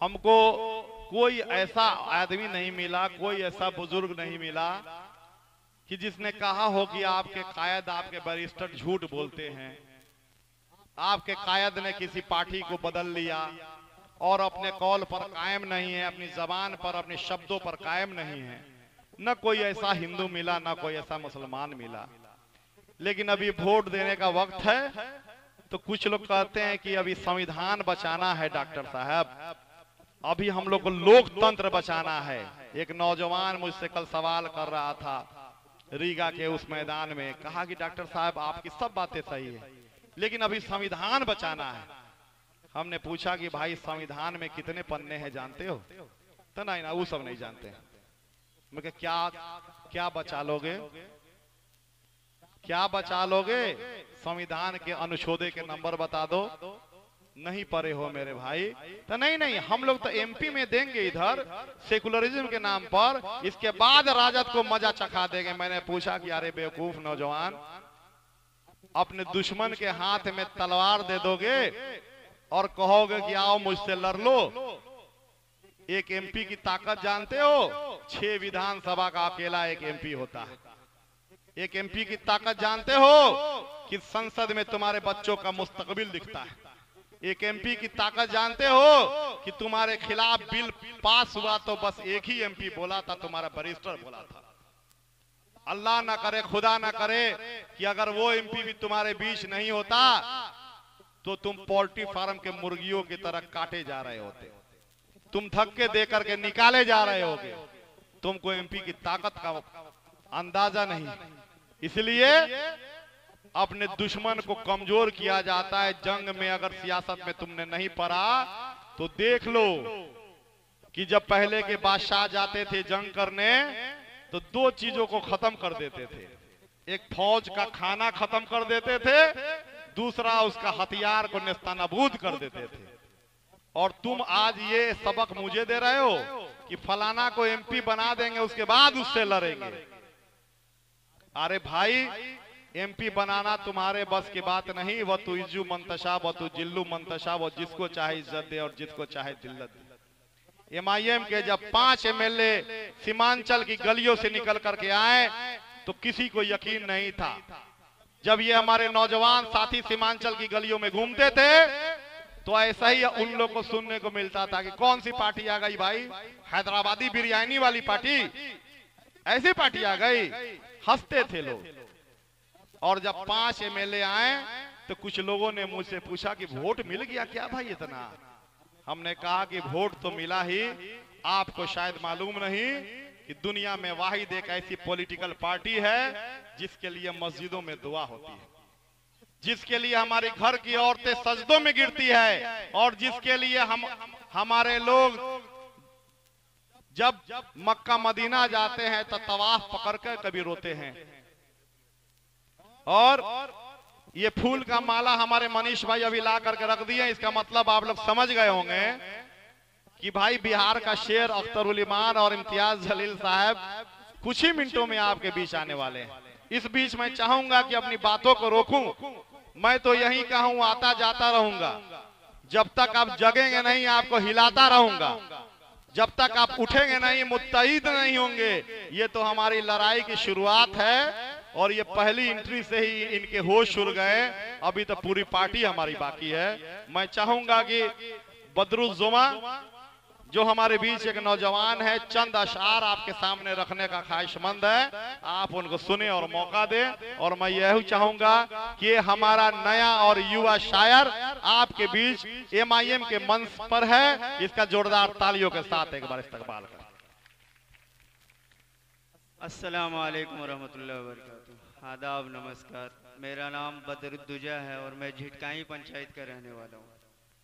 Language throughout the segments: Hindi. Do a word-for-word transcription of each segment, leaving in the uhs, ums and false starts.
हमको कोई ऐसा आदमी नहीं मिला, कोई ऐसा बुजुर्ग नहीं मिला कि जिसने कहा हो कि आपके कायद, आपके बैरिस्टर झूठ बोलते हैं, आपके कायद ने किसी पार्टी को बदल लिया और अपने कौल पर कायम नहीं है, अपनी जबान पर, अपने शब्दों पर कायम नहीं है। न कोई ऐसा हिंदू मिला, न कोई ऐसा मुसलमान मिला। लेकिन अभी वोट देने का वक्त है, तो कुछ लोग कहते हैं कि अभी संविधान बचाना है डॉक्टर साहब, अभी हम लोग को लोकतंत्र बचाना है। एक नौजवान मुझसे कल सवाल कर रहा था रीगा के उस मैदान में, कहा कि डॉक्टर साहब आपकी सब बातें सही है, लेकिन अभी संविधान बचाना है। हमने पूछा कि भाई संविधान में कितने पन्ने हैं जानते हो? तो नहीं ना, वो सब नहीं जानते। मैं कहा क्या क्या बचा लोगे, क्या बचा लोगे? संविधान के अनुच्छेद के नंबर बता दो। नहीं पढ़े हो मेरे भाई? तो नहीं नहीं, हम लोग तो एमपी में देंगे इधर सेकुलरिज्म के नाम पर, इसके बाद राजद को मजा चखा देंगे। मैंने पूछा कि अरे बेवकूफ नौजवान, अपने दुश्मन के हाथ में तलवार दे दोगे और कहोगे कि आओ मुझसे लड़ लो? एक एमपी की ताकत जानते हो? छह विधानसभा का अकेला एक एमपी होता है। एक एमपी की ताकत जानते हो कि संसद में तुम्हारे बच्चों का मुस्तकबिल दिखता है। एक एमपी की ताकत जानते हो कि तुम्हारे खिलाफ बिल पास हुआ तो बस एक ही एमपी बोला था, तुम्हारा बैरिस्टर बोला था। अल्लाह ना करे, खुदा ना करे कि अगर वो एमपी भी तुम्हारे बीच नहीं होता तो तुम पोल्ट्री फार्म के मुर्गियों की तरह काटे जा रहे होते, तुम धक्के देकर के निकाले जा रहे होगे। तुमको एमपी की ताकत का अंदाजा नहीं। इसलिए अपने दुश्मन को कमजोर किया जाता है। जंग में अगर सियासत में तुमने नहीं पढ़ा तो देख लो कि जब पहले के बादशाह जाते थे जंग करने तो दो चीजों को खत्म कर देते थे। एक फौज का खाना खत्म कर देते थे, दूसरा उसका हथियार को नेस्तनाबूद कर देते थे। और तुम आज ये सबक मुझे दे रहे हो कि फलाना को एमपी बना देंगे उसके बाद उससे लड़ेंगे। अरे भाई, एमपी बनाना तुम्हारे बस की बात नहीं। वह तू इज्जू मंतशा, वह तू जिल्लू मंतशा, वो जिसको चाहे इज्जत दे और जिसको चाहे दिल्लत दे। एमआईएम के जब पांच एमएलए सीमांचल की गलियों से निकल करके आए तो किसी को यकीन नहीं था। जब ये हमारे नौजवान साथी सीमांचल की गलियों में घूमते थे तो ऐसा ही उन लोग को सुनने को मिलता था कि कौन सी पार्टी आ गई भाई, हैदराबादी बिरयानी वाली पार्टी, ऐसी पार्टी आ गई। हंसते थे लोग। और जब पांच एमएलए आए तो कुछ लोगों ने मुझसे पूछा कि वोट मिल गया क्या भाई इतना? हमने कहा कि वोट तो मिला ही, आपको शायद मालूम नहीं कि दुनिया में वाहिद एक ऐसी पॉलिटिकल पार्टी है जिसके लिए मस्जिदों में दुआ होती है, जिसके लिए हमारी घर की औरतें सजदों में गिरती है, और जिसके लिए हम हमारे लोग जब मक्का मदीना जाते हैं तो तवाफ पकड़कर कभी रोते हैं। और ये फूल का माला हमारे मनीष भाई अभी ला करके रख दिए। इसका मतलब आप लोग समझ गए होंगे कि भाई बिहार का शेर अख्तरुल ईमान और इम्तियाज जलील साहब कुछ ही मिनटों में आपके बीच आने वाले हैं। इस बीच मैं चाहूंगा कि अपनी बातों को रोकूं। मैं तो यही कहूं, आता जाता रहूंगा। जब तक आप जगेंगे नहीं आपको हिलाता रहूंगा, जब तक आप उठेंगे नहीं, मुत्तहिद नहीं होंगे। ये तो हमारी लड़ाई की शुरुआत है और ये पहली एंट्री से ही इनके होश उड़ गए। अभी तो पूरी पार्टी हमारी बाकी है। मैं चाहूंगा कि बदरुज्जुमा जो हमारे बीच एक नौजवान है, चंद अशार आपके सामने रखने का ख्वाहिशमंद है, आप उनको सुने और मौका दें। और मैं यही चाहूंगा कि हमारा नया और युवा शायर आपके बीच एमआईएम के मंच पर है, इसका जोरदार तालियों के साथ एक बार इस्तकबाल करें। अस्सलाम वालेकुम रहमतुल्लाहि व बरकातुहू। आदाब, नमस्कार। मेरा नाम बदरुद्दुजा है और मैं झिटकाई पंचायत का रहने वाला हूँ।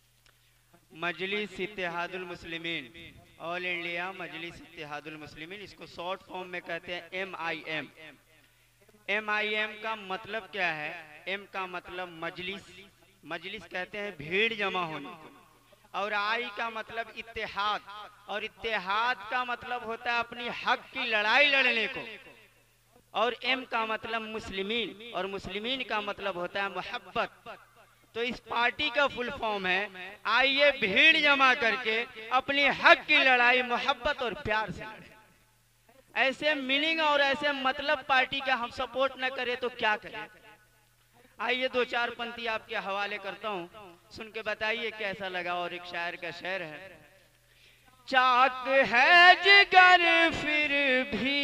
मजलिस इत्तेहादुल मुस्लिमीन, ऑल इंडिया मजलिस इत्तेहादुल मुस्लिमीन, इसको शॉर्ट फॉर्म में कहते हैं M I M. M I M का मतलब क्या है? एम का मतलब मजलिस, मजलिस कहते हैं भीड़ जमा होने को, और आई का मतलब इत्तेहाद, और इत्तेहाद का मतलब होता है अपनी हक की लड़ाई लड़ने को, और एम का मतलब मुस्लिमीन, और मुस्लिमीन का मतलब होता है मोहब्बत। तो इस पार्टी का फुल फॉर्म है आइए भीड़ जमा करके अपनी हक की लड़ाई मोहब्बत और प्यार से लड़े। ऐसे मीनिंग और ऐसे मतलब पार्टी का हम सपोर्ट न करें तो क्या करें। आइए दो चार पंक्ति आपके हवाले करता हूँ, सुन के बताइए कैसा लगा। और एक शायर का शेर है, चाक है जिगर फिर भी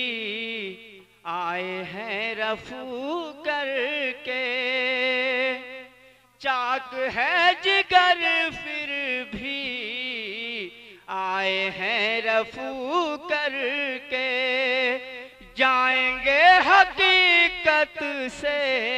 आए हैं रफू करके, चाक है जिगर फिर भी आए हैं रफू करके, जाएंगे हकीकत से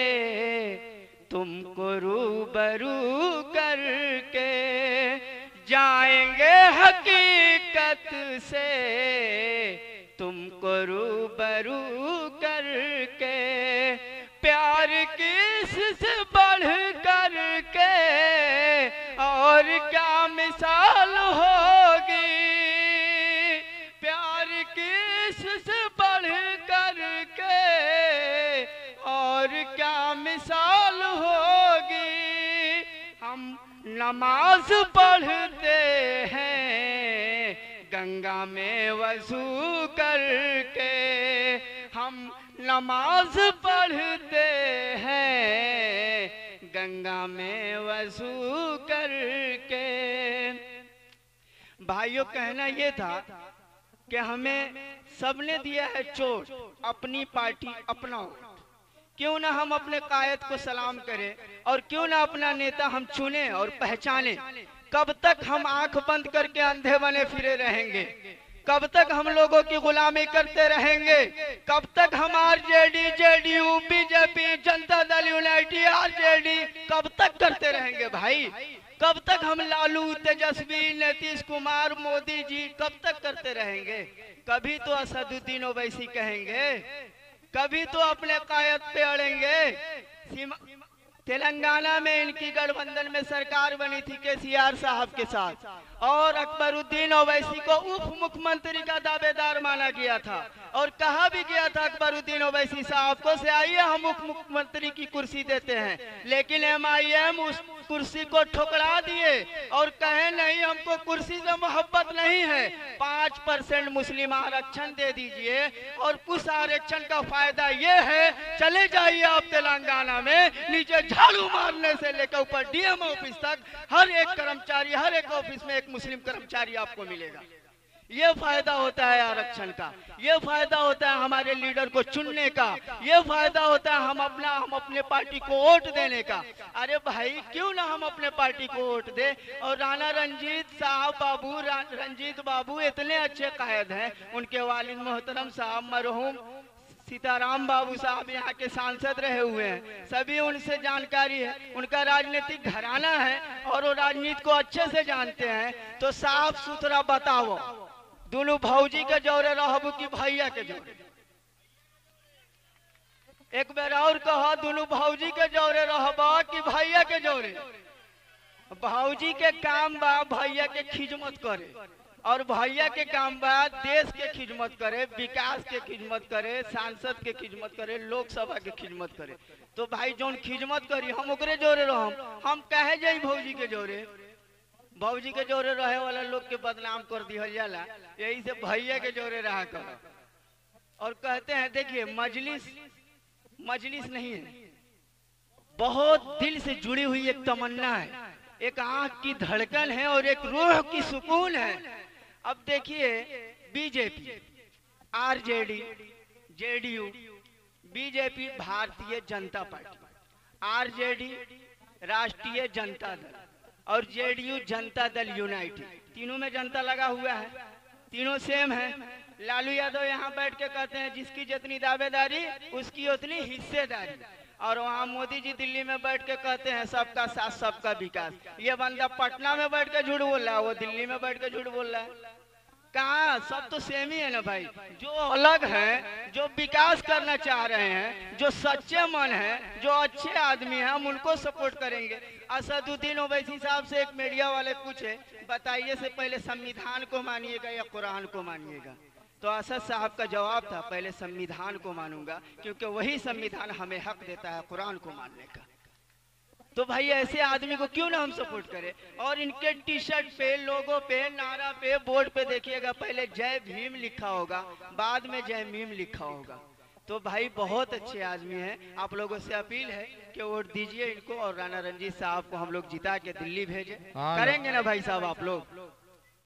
तुमको रूबरू करके, जाएंगे हकीकत से तुमको रूबरू करके, प्यार किससे बढ़ करके और क्या मिसाल होगी, प्यार किससे बढ़ करके और क्या मिसाल होगी। हम नमाज पढ़ते हैं गंगा में वजू करके, हम नमाज पढ़ते हैं गंगा में वजू करके। भाइयों कहना ये था कि हमें सबने दिया है चोट, अपनी पार्टी अपना वोट, क्यों ना हम अपने कायद को सलाम करें और क्यों ना अपना नेता हम चुने और पहचाने। कब तक हम आंख बंद करके अंधे बने फिरे रहेंगे, कब तक हम लोगों की गुलामी करते रहेंगे, कब तक हम RJD JDU BJP Janata Dal United RJD कब तक करते रहेंगे भाई। कब तक हम लालू तेजस्वी नीतीश कुमार मोदी जी कब तक करते रहेंगे। कभी तो असदुद्दीन ओवैसी कहेंगे, कभी तो अपने कायद पे अड़ेंगे। तेलंगाना में इनकी गठबंधन में सरकार बनी थी केसीआर साहब के साथ और अकबरुद्दीन ओवैसी को उप मुख्यमंत्री का दावेदार माना गया था और कहा भी गया था अकबरुद्दीन ओवैसी साहब को से आइए हम उप मुख्यमंत्री की कुर्सी देते हैं, लेकिन एमआईएम उस कुर्सी को ठुकरा दिए और कहे नहीं हमको कुर्सी से मोहब्बत नहीं है, पाँच परसेंट मुस्लिम आरक्षण दे दीजिए और कुछ आरक्षण का फायदा ये है चले जाइए आप तेलंगाना में नीचे झाड़ू मारने से लेकर ऊपर डीएम ऑफिस तक हर एक कर्मचारी हर एक ऑफिस में एक मुस्लिम कर्मचारी आपको मिलेगा। ये फायदा होता है आरक्षण का, ये फायदा होता है हमारे लीडर को चुनने का, ये फायदा होता है हम अपना हम अपने पार्टी को वोट देने का। अरे भाई क्यों ना हम अपने पार्टी को वोट दे। और राणा रंजीत साहब बाबू रंजीत बाबू इतने अच्छे कायद हैं, उनके वालिद मोहतरम साहब मरहूम सीताराम बाबू साहब यहाँ के सांसद रहे हुए हैं, सभी उनसे जानकारी है, उनका राजनीतिक घराना है और वो राजनीति को अच्छे से जानते हैं। तो साफ सुथरा बताओ दोनों भौजी के जोरे रहबू की भैया के जोरे, एक बार और कहो दोनों भौजी के जोरे रहबा कि भैया के जोरे। भौजी के काम बा भैया के खिदमत करे और भैया के काम बा देश के खिदमत करे, विकास के खिदमत करे, सांसद के खिदमत करे, लोकसभा के खिदमत करे। तो भाई जोन खिदमत करी हम ओकरे जोरे रहम, हम कहे जाई भौजी के जोरे। भौजी के जोरे रहे वाला लोग के बदनाम कर दिया जाला, यही से भैया के जोरे रहा करो। और कहते हैं देखिए मजलिस मजलिस नहीं है, बहुत दिल से जुड़ी हुई एक तमन्ना है, एक आंख की धड़कन है और एक रूह की सुकून है। अब देखिए BJP RJD JDU, BJP Bharatiya Janata party, RJD राष्ट्रीय जनता दल और जेडीयू जनता दल यूनाइटेड, तीनों में जनता लगा हुआ है, तीनों सेम है। लालू यादव यहाँ बैठ के कहते हैं जिसकी जितनी दावेदारी उसकी उतनी हिस्सेदारी, और वहाँ मोदी जी दिल्ली में बैठ के कहते हैं सबका साथ सबका विकास। ये बंदा पटना में बैठ के झूठ बोल रहा है, वो दिल्ली में बैठ के झूठ बोल रहा है। कहाँ सब तो सेम ही है ना भाई। जो अलग है, जो विकास करना चाह रहे हैं, जो सच्चे मन है, जो अच्छे आदमी हैं, हम उनको सपोर्ट करेंगे। असदुद्दीन ओवैसी साहब से एक मीडिया वाले पूछे बताइए से पहले संविधान को मानिएगा या कुरान को मानिएगा, तो असद साहब का जवाब था पहले संविधान को मानूंगा क्योंकि वही संविधान हमें हक देता है कुरान को मानने का। तो भाई ऐसे आदमी को क्यों ना हम सपोर्ट करें। और इनके टी शर्ट पे, लोगो पे, नारा पे, बोर्ड पे देखिएगा पहले जय भीम लिखा होगा, बाद में जय मीम लिखा होगा। तो भाई बहुत अच्छे आदमी हैं। आप लोगों से अपील है कि वोट दीजिए इनको और राणा रंजीत साहब को हम लोग जिता के दिल्ली भेजें। हाँ, करेंगे ना भाई साहब आप लोग?